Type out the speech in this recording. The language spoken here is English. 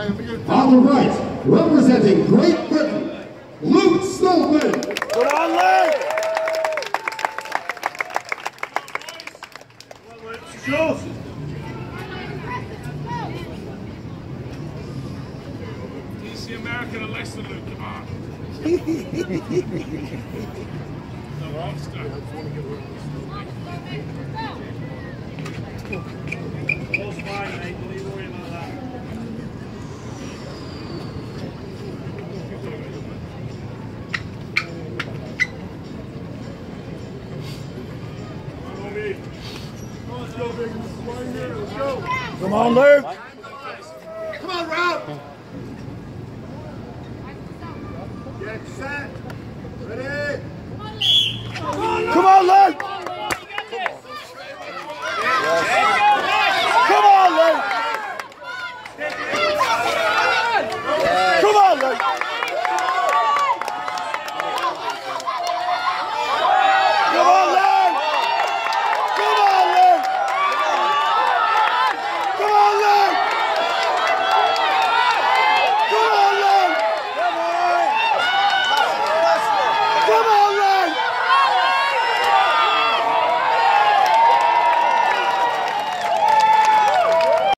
On the right, representing Great Britain, Luke Stoltman. Come on, Luke! Jules! DC American and Leicester, Luke, come on. The monster. Close fine, mate. Don't even worry about that. Come on, Luke! Come on, Rob! Get set! Ready? Come on, Luke!